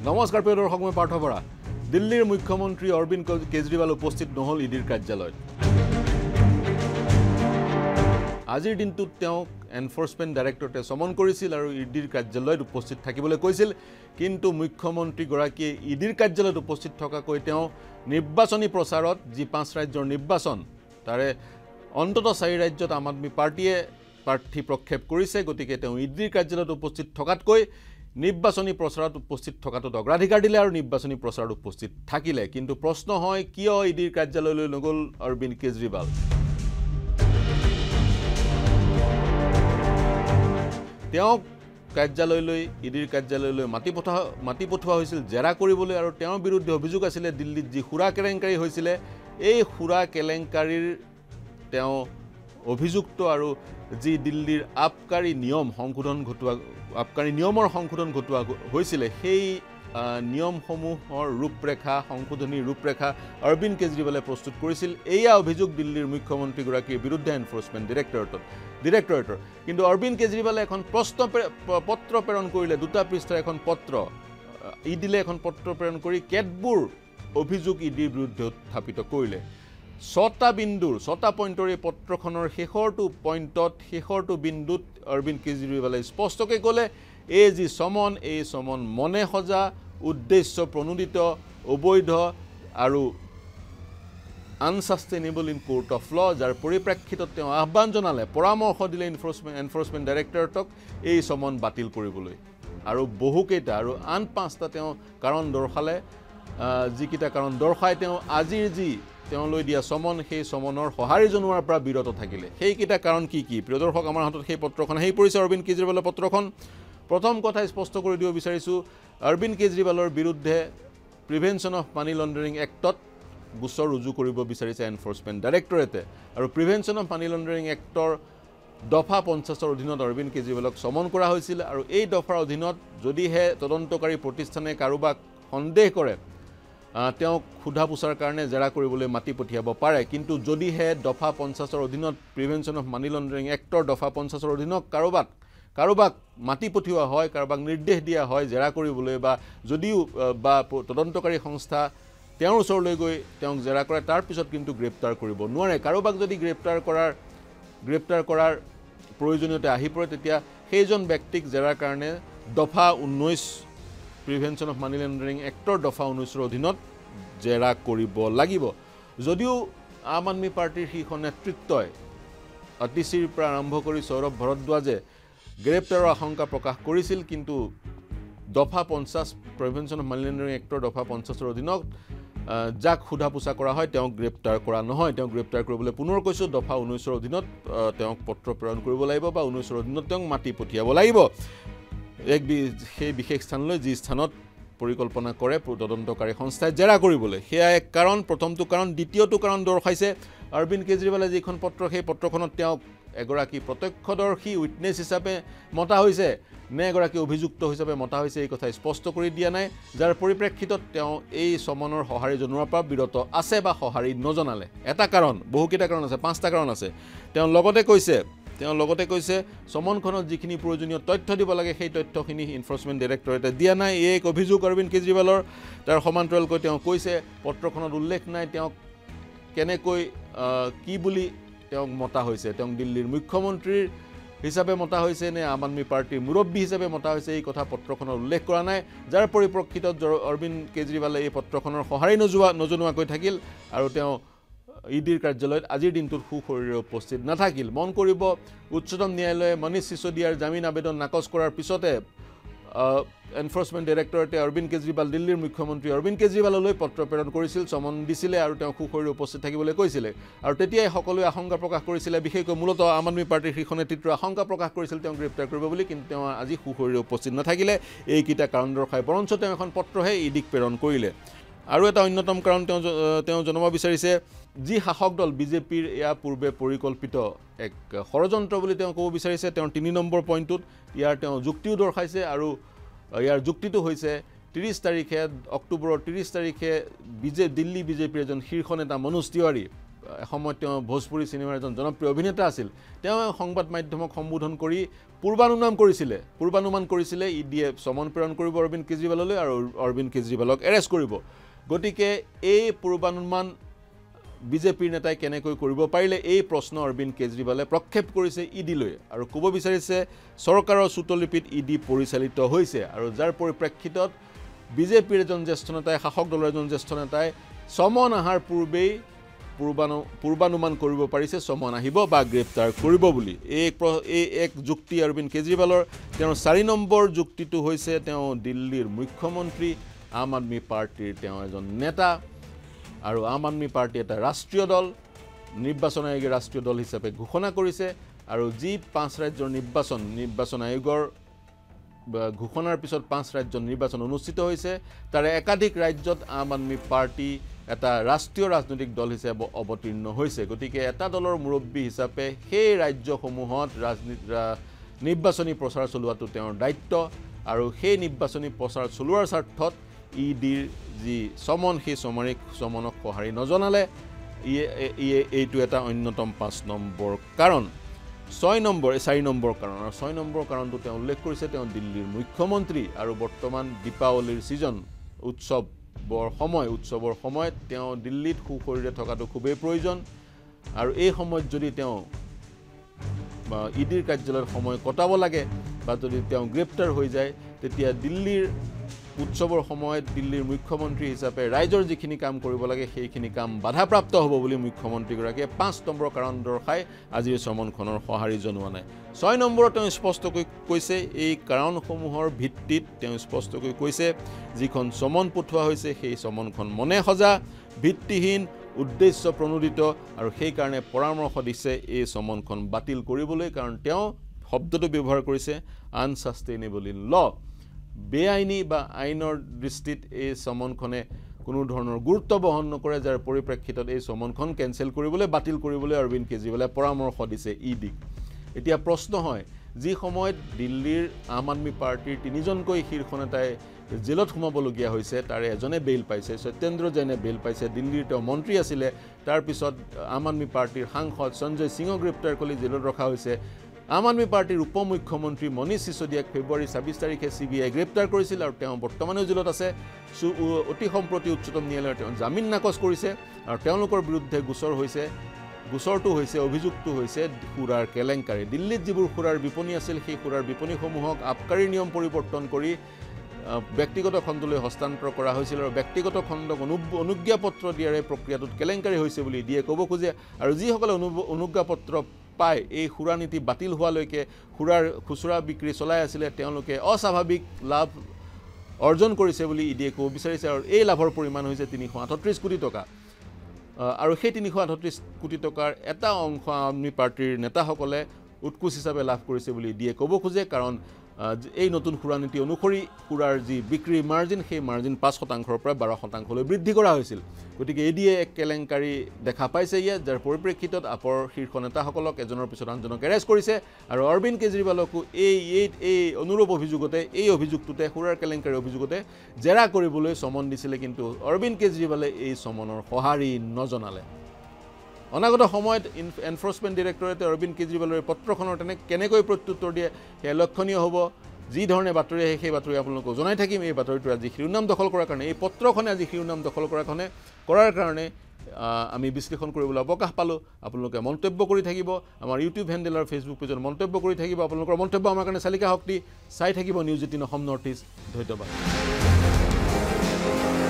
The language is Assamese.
নমস্কাৰ প্ৰিয় দৰ্শক মই পাৰ্থ বৰা দিল্লীৰ মুখ্যমন্ত্ৰী অৰবিন্দ কেজৰিৱাল উপস্থিত নহল ইডিৰ কাৰ্যালয়ত আজিৰ দিনটোত তেওঁ এনফোৰ্সমেন্ট ডাইৰেক্টৰেটে সমন কৰিছিল আৰু ইডিৰ কাৰ্যালয়ত উপস্থিত থাকিবলৈ কৈছিল কিন্তু মুখ্যমন্ত্ৰী গৰাকীয়ে ইডিৰ কাৰ্যালয়ত উপস্থিত থকাকৈ তেওঁ নিৰ্বাচনী প্ৰচাৰত যি 5 ৰাজ্যৰ নিৰ্বাচন তাৰে অন্তত 4 ৰাজ্যত আম আদমি পাৰ্টিয়ে প্ৰাৰ্থী প্ৰক্ষেপ কৰিছে গতিকে তেওঁ ইডিৰ কাৰ্যালয়ত উপস্থিত থকাতকৈ নিৰ্বাচনী প্ৰচাৰত উপস্থিত থকাটো অগ্ৰাধিকাৰ দিলে আৰু নিৰ্বাচনী প্ৰচাৰত উপস্থিত থাকিলে কিন্তু প্ৰশ্ন হয় কিয় ইডিৰ কাৰ্যালয়লৈ নগল অৰবিন্দ কেজৰিৱাল তেওঁ কাৰ্যালয়লৈ ইডিৰ কাৰ্যালয়লৈ মাটি পঠোৱা হৈছিল জেৰা কৰিবলৈ আৰু তেওঁৰ বিৰুদ্ধে অভিযোগ আছিল দিল্লীত যি খুৰা কেলেংকাৰী হৈছিল এই খুৰা কেলেংকাৰীৰ তেওঁ অভিযুক্ত আৰু যি দিল্লীৰ আবকাৰী নিয়ম সংশোধন ঘটোৱা আবকাৰী নিয়মৰ সংশোধন ঘটোৱা হৈছিল সেই নিয়মসমূহৰ ৰূপৰেখা সংশোধনীৰ ৰূপৰেখা অৰবিন্দ কেজৰিৱালে প্ৰস্তুত কৰিছিল এয়া অভিযোগ দিল্লীৰ মুখ্যমন্ত্ৰী গৰাকীৰ বিৰুদ্ধে এনফোৰ্সমেন্ট ডিৰেক্টৰেটৰ কিন্তু অৰবিন্দ কেজৰিৱালে এখন পত্ৰ প্ৰেৰণ কৰিলে দুটা পৃষ্ঠাৰ এখন পত্ৰ ইডিলে এখন পত্ৰ প্ৰেৰণ কৰি কেতবোৰ অভিযোগ ইডিৰ বিৰুদ্ধে উত্থাপিত কৰিলে 6টা পইণ্টৰ এই পত্ৰখনৰ শেষৰটো বিন্দুত অৰবিন্দ কেজৰিৱালে স্পষ্টকৈ ক'লে এই যি সমন মনে সজা উদ্দেশ্য প্ৰণোদিত অবৈধ আৰু আনসাষ্টেইনেবল ইন কোৰ্ট অফ ল যাৰ পৰিপ্ৰেক্ষিতত তেওঁ আহ্বান জনালে পৰামৰ্শ দিলে এনফোৰ্সমেন্ট ডাইৰেক্টৰেটক এই সমন বাতিল কৰিবলৈ আৰু বহুকেইটা আৰু আন 5টা তেওঁ কাৰণ দৰ্শালে যিকেইটা কাৰণ দৰ্শাই তেওঁ আজিৰ যি তেওঁলৈ দিয়া সমন সেই সমনৰ সহাৰি জনোৱাৰ পৰা বিৰত থাকিলে সেইকেইটা কাৰণ কি প্ৰিয় দৰ্শক আমাৰ হাতত সেই পত্ৰখন হেই পৰিছে অৰবিন্দ কেজৰিৱালৰ পত্ৰখন প্ৰথম কথা স্পষ্ট কৰি দিব বিচাৰিছো অৰবিন্দ কেজৰিৱালৰ বিৰুদ্ধে প্ৰিভেনশ্যন অফ মানি লণ্ডাৰিং এক্টত গোচৰ ৰুজু কৰিব বিচাৰিছে এনফোৰ্সমেন্ট ডাইৰেক্টৰেটে আৰু প্ৰিভেনশ্যন অফ মানি লণ্ডাৰিং এক্টৰ দফা 50ৰ অধীনত অৰবিন্দ কেজৰিৱালক সমন কৰা হৈছিল আৰু এই দফাৰ অধীনত যদিহে তদন্তকাৰী প্ৰতিষ্ঠানে কাৰোবাক সন্দেহ কৰে তেওঁক খুধা পুছাৰ কাৰণে জেৰা কৰিবলৈ মাটি পঠিয়াব পাৰে কিন্তু যদিহে দফা 50ৰ অধীনত প্ৰিভেনশ্যন অফ মানি লণ্ডাৰিং এক্টৰ দফা 50ৰ অধীনত কাৰোবাক মাটি পঠিওৱা হয় কাৰোবাক নিৰ্দেশ দিয়া হয় জেৰা কৰিবলৈ বা যদিও বা তদন্তকাৰী সংস্থা তেওঁৰ ওচৰলৈ গৈ তেওঁক জেৰা কৰে তাৰ পিছত কিন্তু গ্ৰেপ্তাৰ কৰিব নোৱাৰে কাৰোবাক যদি গ্ৰেপ্তাৰ কৰাৰ প্ৰয়োজনীয়তা আহি পৰে তেতিয়া সেইজন ব্যক্তিক জেৰাৰ কাৰণে দফা 19 প্ৰিভেনশ্যন অফ মানি লণ্ডাৰিং এক্টৰ দফা 19ৰ অধীনত জেৰা কৰিব লাগিব যদিও আম আদমি পাৰ্টিৰ শীৰ্ষ নেতৃত্বই অতিশীৰ পৰা আৰম্ভ কৰি সৌৰভ ভৰদ্বাজে গ্ৰেপ্তাৰৰ আশংকা প্ৰকাশ কৰিছিল কিন্তু দফা 50 প্ৰিভেনশ্যন অফ মানি লণ্ডাৰিং এক্টৰ দফা 50ৰ অধীনত যাক খুধা পুছা কৰা হয় তেওঁক গ্ৰেপ্তাৰ কৰা নহয় তেওঁক গ্ৰেপ্তাৰ কৰিবলৈ পুনৰ কৈছো দফা 19ৰ অধীনত তেওঁক পত্ৰ প্ৰেৰণ কৰিব লাগিব বা 19ৰ অধীনত তেওঁক মাটি পঠিয়াব লাগিব সেই বিশেষ স্থানলৈ যি স্থানত পৰিকল্পনা কৰে তদন্তকাৰী সংস্থাই জেৰা কৰিবলৈ সেয়া এক কাৰণ প্ৰথমটো কাৰণ দ্বিতীয়টো কাৰণ দৰ্শাইছে অৰবিন্দ কেজৰিৱালে যিখন পত্ৰ সেই পত্ৰখনত তেওঁক এগৰাকী প্ৰত্যক্ষদৰ্শী উইটনেছ হিচাপে মতা হৈছে নে এগৰাকী অভিযুক্ত হিচাপে মতা হৈছে এই কথা স্পষ্ট কৰি দিয়া নাই যাৰ পৰিপ্ৰেক্ষিতত তেওঁ এই সমনৰ সহাৰি জনোৱাৰ পৰা বিৰত আছে বা সহাৰি নজনালে এটা কাৰণ বহুকেইটা কাৰণ আছে 5টা কাৰণ আছে তেওঁ লগতে কৈছে সমনখনত যিখিনি প্ৰয়োজনীয় তথ্য দিব লাগে সেই তথ্যখিনি এনফোৰ্সমেন্ট ডাইৰেক্টৰেটে দিয়া নাই এই এক অভিযোগ অৰবিন্দ কেজৰিৱালৰ তাৰ সমান্তৰালকৈ তেওঁ কৈছে পত্ৰখনত উল্লেখ নাই তেওঁক কেনেকৈ কি বুলি তেওঁক মতা হৈছে তেওঁক দিল্লীৰ মুখ্যমন্ত্ৰীৰ হিচাপে মতা হৈছে নে আম আদমি পাৰ্টিৰ মুৰব্বী হিচাপে মতা হৈছে এই কথা পত্ৰখনত উল্লেখ কৰা নাই যাৰ পৰিপ্ৰেক্ষিতত অৰবিন্দ কেজৰিৱালে এই পত্ৰখনৰ সহাৰি নজনোৱাকৈ থাকিল আৰু তেওঁ ইডিৰ কাৰ্যালয়ত আজিৰ দিনটোত সুশৰীৰে উপস্থিত নাথাকিল মন কৰিব উচ্চতম ন্যায়ালয়ে মনীষ সিসোদিয়াৰ জামিন আবেদন নাকচ কৰাৰ পিছতে এনফোৰ্সমেন্ট ডাইৰেক্টৰেটে অৰবিন্দ কেজৰিৱাল দিল্লীৰ মুখ্যমন্ত্ৰী অৰবিন্দ কেজৰিৱাললৈ পত্ৰ প্ৰেৰণ কৰিছিল সমন দিছিলে আৰু তেওঁ সুশৰীৰে উপস্থিত থাকিবলৈ কৈছিলে আৰু তেতিয়াই সকলোৱে আশংকা প্ৰকাশ কৰিছিলে বিশেষকৈ মূলতঃ আম আদমি পাৰ্টিৰ শীৰ্ষ নেতৃত্বই আশংকা প্ৰকাশ কৰিছিল তেওঁ গ্ৰেপ্তাৰ কৰিব বুলি কিন্তু তেওঁ আজি সুশৰীৰে উপস্থিত নাথাকিলে এইকেইটা কাৰণ দৰ্শাই বৰঞ্চ তেওঁ এখন পত্ৰহে ইডিক প্ৰেৰণ কৰিলে আৰু এটা অন্যতম কাৰণ তেওঁ জনাব বিচাৰিছে যি শাসক দল বিজেপিৰ এয়া পূৰ্বে পৰিকল্পিত এক ষড়যন্ত্ৰ বুলি তেওঁ ক'ব বিচাৰিছে তেওঁ 3 নম্বৰ পইণ্টত ইয়াৰ তেওঁ যুক্তিও দৰ্শাইছে আৰু ইয়াৰ যুক্তিটো হৈছে 30 অক্টোবৰৰ 30 তাৰিখে দিল্লী বিজেপিৰ এজন শীৰ্ষ নেতা মনোজ তিৱাৰী এসময়ত তেওঁ ভোজপুৰী চিনেমাৰ এজন জনপ্ৰিয় অভিনেতা আছিল তেওঁ সংবাদ মাধ্যমক সম্বোধন কৰি পূৰ্বানুমান কৰিছিলে ইডিয়ে সমন প্ৰেৰণ কৰিব অৰবিন্দ কেজৰিৱাললৈ আৰু অৰবিন্দ কেজৰিৱালক এৰেষ্ট কৰিব গতিকে এই পূৰ্বানুমান বিজেপিৰ নেতাই কেনেকৈ কৰিব পাৰিলে এই প্ৰশ্ন অৰবিন্দ কেজৰিৱালে প্ৰক্ষেপ কৰিছে ইডিলৈ আৰু ক'ব বিচাৰিছে চৰকাৰৰ চুটলিপিত ইডি পৰিচালিত হৈছে আৰু যাৰ পৰিপ্ৰেক্ষিতত বিজেপিৰ এজন জ্যেষ্ঠ নেতাই শাসক দলৰ এজন জ্যেষ্ঠ নেতাই সমন আহাৰ পূৰ্বেই পূৰ্বানুমান কৰিব পাৰিছে সমন আহিব বা গ্ৰেপ্তাৰ কৰিব বুলি এই এক যুক্তি অৰবিন্দ কেজৰিৱালৰ তেওঁৰ 4 নম্বৰ যুক্তিটো হৈছে তেওঁ দিল্লীৰ মুখ্যমন্ত্ৰী আম আদমি পাৰ্টিৰ তেওঁ এজন নেতা আৰু আম আদমি পাৰ্টি এটা ৰাষ্ট্ৰীয় দল নিৰ্বাচন আয়োগে ৰাষ্ট্ৰীয় দল হিচাপে ঘোষণা কৰিছে আৰু যি 5 ৰাজ্যৰ নিৰ্বাচন আয়োগৰ ঘোষণাৰ পিছত 5 ৰাজ্যৰ নিৰ্বাচন অনুষ্ঠিত হৈছে তাৰে একাধিক ৰাজ্যত আম আদমি পাৰ্টি এটা ৰাষ্ট্ৰীয় ৰাজনৈতিক দল হিচাপে অৱতীৰ্ণ হৈছে গতিকে এটা দলৰ মুৰব্বী হিচাপে সেই ৰাজ্যসমূহত নিৰ্বাচনী প্ৰচাৰ চলোৱাটো তেওঁৰ দায়িত্ব আৰু সেই নিৰ্বাচনী প্ৰচাৰ চলোৱাৰ স্বাৰ্থত ইডিৰ যি সমন সেই সমনক সঁহাৰি নজনালে এইটো এটা অন্যতম 5 নম্বৰ কাৰণ 4 নম্বৰ কাৰণ আৰু 6 নম্বৰ কাৰণটো তেওঁ উল্লেখ কৰিছে তেওঁ দিল্লীৰ মুখ্যমন্ত্ৰী আৰু বৰ্তমান দীপাৱলীৰ সিজন উৎসৱৰ সময়ত তেওঁ দিল্লীত সুশৰীৰে থকাটো খুবেই প্ৰয়োজন আৰু এই সময়ত যদি তেওঁ ইডিৰ কাৰ্যালয়ত সময় কটাব লাগে বা যদি তেওঁ গ্ৰেপ্তাৰ হৈ যায় তেতিয়া দিল্লীৰ উৎসৱৰ সময়ত দিল্লীৰ মুখ্যমন্ত্ৰী হিচাপে ৰাইজৰ যিখিনি কাম কৰিব লাগে সেইখিনি কাম বাধাপ্ৰাপ্ত হ'ব বুলি মুখ্যমন্ত্ৰীগৰাকীয়ে 5 নম্বৰ কাৰণ দৰ্শাই আজিৰ সমনখনৰ সঁহাৰি জনোৱা নাই 6 নম্বৰত তেওঁ স্পষ্টকৈ কৈছে এই কাৰণসমূহৰ ভিত্তিত তেওঁ স্পষ্টকৈ কৈছে যিখন সমন পঠোৱা হৈছে সেই সমনখন মনে সজা ভিত্তিহীন উদ্দেশ্য প্ৰণোদিত আৰু সেই কাৰণে পৰামৰ্শ দিছে এই সমনখন বাতিল কৰিবলৈ কাৰণ তেওঁ শব্দটো ব্যৱহাৰ কৰিছে আনসাষ্টেইনেবল ইন ল বেআইনী বা আইনৰ দৃষ্টিত এই সমনখনে কোনো ধৰণৰ গুৰুত্ব বহন নকৰে যাৰ পৰিপ্ৰেক্ষিতত এই সমনখন কেনসেল কৰিবলৈ বাতিল কৰিবলৈ অৰবিন্দ কেজৰিৱালে পৰামৰ্শ দিছে ইডিক এতিয়া প্ৰশ্ন হয় যি সময়ত দিল্লীৰ আম আদমি পাৰ্টিৰ 3জনকৈ শীৰ্ষ নেতাই জেলত সোমাবলগীয়া হৈছে তাৰে এজনে বেইল পাইছে সত্যেন্দ্ৰ জৈনে বেইল পাইছে দিল্লীৰ তেওঁ মন্ত্ৰী আছিলে তাৰ পিছত আম আদমি পাৰ্টিৰ সাংসদ সঞ্জয় সিঙক গ্ৰেপ্তাৰ কৰি জেলত ৰখা হৈছে আম আদমি পাৰ্টিৰ উপমুখ্যমন্ত্ৰী মনীষ সিসোদিয়াক ফেব্ৰুৱাৰী 26 তাৰিখে সিবিআই গ্ৰেপ্তাৰ কৰিছিল আৰু তেওঁ বৰ্তমানেও জেলত আছে অতি সম্প্ৰতি উচ্চতম ন্যায়ালয়ে তেওঁ জামিন নাকচ কৰিছে আৰু তেওঁলোকৰ বিৰুদ্ধে গোচৰটো হৈছে অভিযুক্ত হৈছে সুৰাৰ কেলেংকাৰী দিল্লীত যিবোৰ সুৰাৰ বিপণী আছিল সেই সুৰাৰ বিপণীসমূহক আবকাৰী নিয়ম পৰিৱৰ্তন কৰি ব্যক্তিগত খণ্ডলৈ হস্তান্তৰ কৰা হৈছিল আৰু ব্যক্তিগত খণ্ডক অনুজ্ঞাপত্ৰ দিয়াৰ প্ৰক্ৰিয়াটোত কেলেংকাৰী হৈছে বুলি দিয়ে ক'ব খোজে আৰু যিসকলে অনুজ্ঞাপত্ৰ পায় এই সুৰা নীতি বাতিল হোৱালৈকে সুৰাৰ খুচুৰা বিক্ৰী চলাই আছিলে তেওঁলোকে অস্বাভাৱিক লাভ অৰ্জন কৰিছে বুলি ইডিয়ে ক'ব বিচাৰিছে আৰু এই লাভৰ পৰিমাণ হৈছে 338 কোটি টকা আৰু সেই 338 কোটি টকাৰ এটা অংশ আদমি পাৰ্টিৰ নেতাসকলে উৎকোচ হিচাপে লাভ কৰিছে বুলি ইডিয়ে ক'ব খোজে কাৰণ এই নতুন সুৰা নীতি অনুসৰি সুৰাৰ যি বিক্ৰী মাৰ্জিন সেই মাৰ্জিন 5% পৰা 12% বৃদ্ধি কৰা হৈছিল গতিকে ইডিয়ে এক কেলেংকাৰী দেখা পাইছে যাৰ পৰিপ্ৰেক্ষিতত আপৰ শীৰ্ষ নেতাসকলক এজনৰ পিছত আনজনক এৰেষ্ট কৰিছে আৰু অৰবিন্দ কেজৰিৱালকো এই অনুৰূপ অভিযোগটোতে সুৰাৰ কেলেংকাৰী অভিযোগতে জেৰা কৰিবলৈ সমন দিছিলে কিন্তু অৰবিন্দ কেজৰিৱালে এই সমনৰ সঁহাৰি নজনালে অনাগত সময়ত এনফোৰ্সমেন্ট ডাইৰেক্টৰেটে অৰবিন্দ কেজৰিৱালৰ পত্ৰখনৰ কেনেকৈ প্ৰত্যুত্তৰ দিয়ে সেয়া লক্ষণীয় হ'ব যি ধৰণে বাতৰি আহে সেই বাতৰি আপোনালোকক জনাই থাকিম এই বাতৰিটো আজি শিৰোনাম দখল কৰাৰ কাৰণে এই পত্ৰখনে আজি শিৰোনাম দখল কৰাৰ কাৰণে আমি বিশ্লেষণ কৰিবলৈ অৱকাশ পালোঁ আপোনালোকে মন্তব্য কৰি থাকিব আমাৰ ইউটিউব হেণ্ডেল আৰু ফেচবুক পেজত মন্তব্য কৰি থাকিব আপোনালোকৰ মন্তব্য আমাৰ কাৰণে চালিকা শক্তি চাই থাকিব নিউজ 18 অসম নৰ্থ ইষ্ট ধন্যবাদ